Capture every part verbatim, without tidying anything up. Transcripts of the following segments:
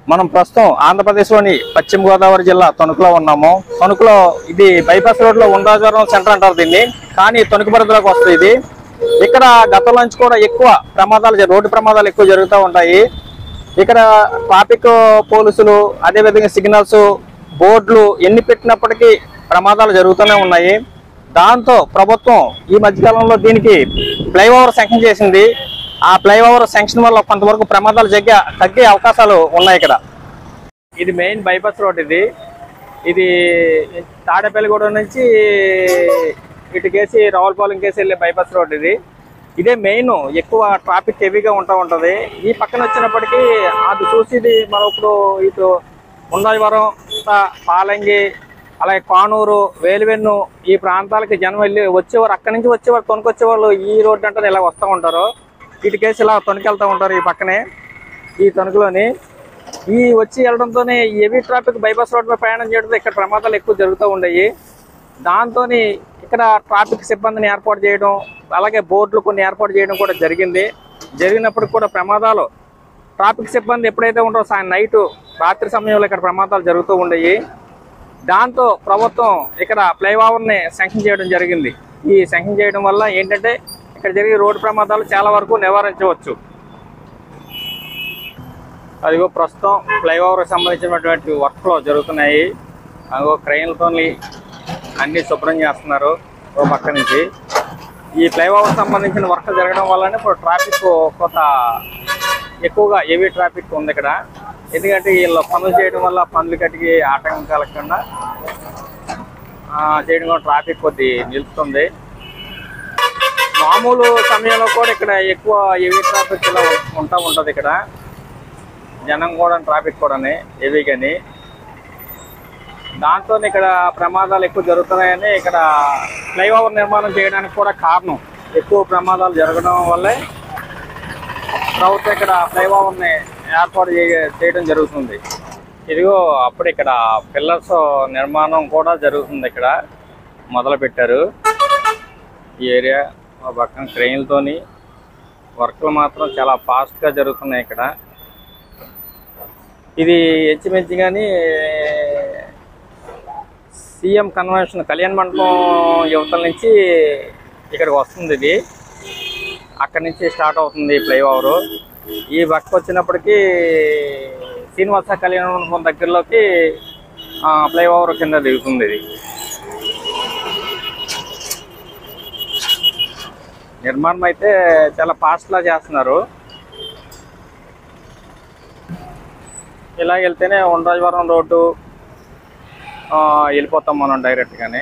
మనం ప్రస్తుతం ఆంధ్రప్రదేశ్లోని పశ్చిమ గోదావరి జిల్లా తణుకులో ఉన్నాము. తణుకులో ఇది బైపాస్ రోడ్లో ఉండ్రాజవరం సెంటర్ అంటారు దీన్ని, కానీ తణుకు పరిధిలోకి వస్తుంది ఇది. ఇక్కడ గతంలో నుంచి కూడా ఎక్కువ ప్రమాదాలు, రోడ్డు ప్రమాదాలు ఎక్కువ జరుగుతూ ఉంటాయి. ఇక్కడ ట్రాఫిక్ పోలీసులు, అదేవిధంగా సిగ్నల్స్ బోర్డులు ఎన్ని పెట్టినప్పటికీ ప్రమాదాలు జరుగుతూనే ఉన్నాయి. దాంతో ప్రభుత్వం ఈ మధ్యకాలంలో దీనికి ఫ్లైఓవర్ శాంక్షన్ చేసింది. ఆ ఫ్లైఓవర్ శాంక్షన్ వల్ల కొంతవరకు ప్రమాదాలు తగ్గే తగ్గే అవకాశాలు ఉన్నాయి. ఇక్కడ ఇది మెయిన్ బైపాస్ రోడ్. ఇది ఇది తాడేపల్లిగూడెం నుంచి ఇటుకేసి రావులపాలెం కేసి వెళ్ళే బైపాస్ రోడ్. ఇది ఇదే మెయిన్, ఎక్కువ ట్రాఫిక్ హెవీగా ఉంటూ ఉంటుంది. ఈ పక్కన వచ్చినప్పటికీ అది చూసి మనం ఇప్పుడు ఇటు ఉండ్రాజవరం, పాలంగి, అలాగే కానూరు, వేలువెన్ను ఈ ప్రాంతాలకి జనం వెళ్ళి వచ్చేవారు, అక్కడి నుంచి వచ్చేవారు తొనుకు వచ్చేవాళ్ళు ఈ రోడ్డు అంటే ఇలా వస్తూ ఉంటారు. ఇటుకేసి ఇలా తొనికి వెళ్తూ ఉంటారు. ఈ పక్కనే ఈ తణుకులోని ఈ వచ్చి వెళ్ళడంతోనే హెవీ ట్రాఫిక్ బైపాస్ రోడ్ మీద ప్రయాణం చేయడంతో ఇక్కడ ప్రమాదాలు ఎక్కువ జరుగుతూ ఉండేవి. దాంతో ఇక్కడ ట్రాఫిక్ సిబ్బందిని ఏర్పాటు చేయడం, అలాగే బోర్డులు కొన్ని ఏర్పాటు చేయడం కూడా జరిగింది. జరిగినప్పుడు కూడా ప్రమాదాలు ట్రాఫిక్ సిబ్బంది ఎప్పుడైతే ఉంటారో సాయం నైటు రాత్రి సమయంలో ఇక్కడ ప్రమాదాలు జరుగుతూ ఉండేవి. దాంతో ప్రభుత్వం ఇక్కడ ఫ్లైఓవర్ని శాంక్షన్ చేయడం జరిగింది. ఈ శాంక్షన్ చేయడం వల్ల ఏంటంటే ఇక్కడ జరిగే రోడ్డు ప్రమాదాలు చాలా వరకు నివారించవచ్చు. అదిగో ప్రస్తుతం ఫ్లైఓవర్కి సంబంధించినటువంటి వర్క్లు జరుగుతున్నాయి. అదిగో క్రెయిన్లతో అన్నీ శుభ్రం చేస్తున్నారు ఓ పక్క నుంచి. ఈ ఫ్లైఓవర్ సంబంధించిన వర్క్ జరగడం వల్లనే ఇప్పుడు ట్రాఫిక్ కొంత ఎక్కువగా హెవీ ట్రాఫిక్ ఉంది ఇక్కడ. ఎందుకంటే వీళ్ళు పనులు చేయడం వల్ల పనులు కట్టికి ఆటంకం కలగకుండా చేయడం వల్ల ట్రాఫిక్ కొద్ది నిలుస్తుంది. మామూలు సమయంలో కూడా ఇక్కడ ఎక్కువ హెవీ ట్రాఫిక్ ఇలా ఉంటా ఉంటుంది. ఇక్కడ జనం కూడా ట్రాఫిక్ కూడా హెవీ కానీ, దాంతో ఇక్కడ ప్రమాదాలు ఎక్కువ జరుగుతున్నాయని ఇక్కడ ఫ్లైఓవర్ నిర్మాణం చేయడానికి కూడా కారణం. ఎక్కువ ప్రమాదాలు జరగడం వల్లే ప్రభుత్వం ఇక్కడ ఫ్లైఓవర్ని ఏర్పాటు చేయడం జరుగుతుంది. ఇదిగో అప్పుడు ఇక్కడ పిల్లర్స్ నిర్మాణం కూడా జరుగుతుంది. ఇక్కడ మొదలు పెట్టారు ఈ ఏరియా. పక్కన క్రెయిన్లతోని వర్క్లు మాత్రం చాలా ఫాస్ట్గా జరుగుతున్నాయి. ఇక్కడ ఇది హెచ్చుమించి కానీ సీఎం కన్వెన్షన్ కళ్యాణ మండపం యువతల నుంచి ఇక్కడికి వస్తుంది. ఇది అక్కడి నుంచి స్టార్ట్ అవుతుంది ఫ్లైఓవరు. ఈ పక్క వచ్చినప్పటికీ శ్రీనివాస కళ్యాణ మండపం దగ్గరలోకి ఫ్లైఓవర్ కింద దిగుతుంది. ఇది నిర్మాణం అయితే చాలా ఫాస్ట్లా చేస్తున్నారు. ఇలా వెళ్తేనే ఉండ్రాజవరం రోడ్డు వెళ్ళిపోతాం మనం డైరెక్ట్గానే.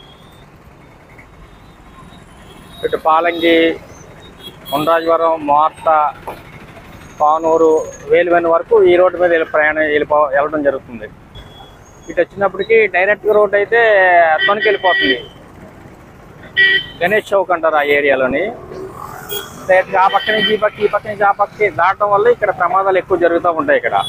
ఇటు పాలంగి, ఉండ్రాజవరం, మార్త, కానూరు, వేలువెన్ను వరకు ఈ రోడ్డు మీద ప్రయాణం వెళ్ళిపో వెళ్ళడం జరుగుతుంది. ఇటు వచ్చినప్పటికీ డైరెక్ట్గా రోడ్డు అయితే తొనికి వెళ్ళిపోతుంది. గణేష్ చౌక్ అంటారు ఆ ఏరియాలోని. ఆ పక్క నుంచి ఈ పక్క, ఈ పక్క నుంచి ఆ పక్కకి దాటడం వల్ల ఇక్కడ ప్రమాదాలు ఎక్కువ జరుగుతూ ఉంటాయి. ఇక్కడ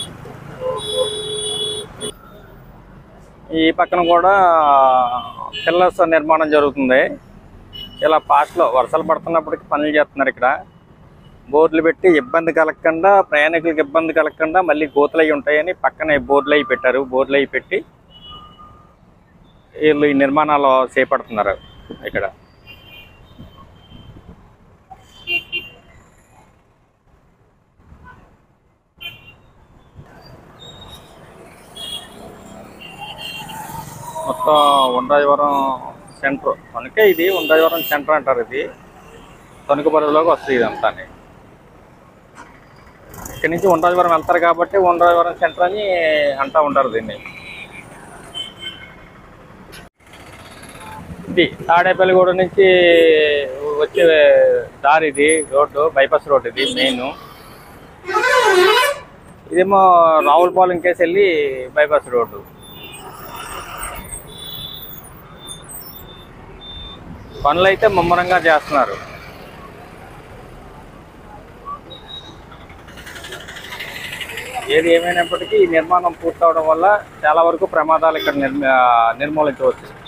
ఈ పక్కన కూడా పిల్లర్స్ నిర్మాణం జరుగుతుంది. ఇలా ఫాస్ట్లో వర్షాలు పడుతున్నప్పటికీ పనులు చేస్తున్నారు. ఇక్కడ బోర్డులు పెట్టి ఇబ్బంది కలగకుండా, ప్రయాణికులకు ఇబ్బంది కలగకుండా మళ్ళీ గోతులు అవి ఉంటాయని పక్కనే బోర్డులు అవి పెట్టారు. బోర్డులు అవి పెట్టి వీళ్ళు ఈ నిర్మాణాలు చేపడుతున్నారు. ఇక్కడ మొత్తం ఉండ్రాజవరం సెంటర్ తణుకే. ఇది ఉండ్రాజవరం సెంటర్ అంటారు. ఇది తణుకు పరిధిలోకి వస్తుంది ఇదంతా. ఇక్కడి నుంచి ఉండ్రాజవరం వెళ్తారు కాబట్టి ఉండ్రాజవరం సెంటర్ అని అంటూ ఉంటారు దీన్ని. ఇది తాడేపల్లిగూడెం నుంచి వచ్చే దారి. ఇది రోడ్డు బైపాస్ రోడ్. ఇది మెయిన్. ఇదేమో రావులపాలెం కేసి వెళ్ళి బైపాస్ రోడ్డు. పనులు అయితే ముమ్మరంగా చేస్తున్నారు. ఏది ఏమైనప్పటికీ ఈ నిర్మాణం పూర్తవడం వల్ల చాలా వరకు ప్రమాదాలు ఇక్కడ నిర్మూలించవచ్చు.